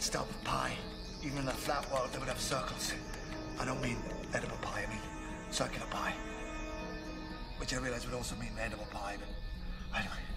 stop pie. Even in a flat world, they would have circles. I don't mean edible pie, I mean circular pie. Which I realize would also mean edible pie, but anyway.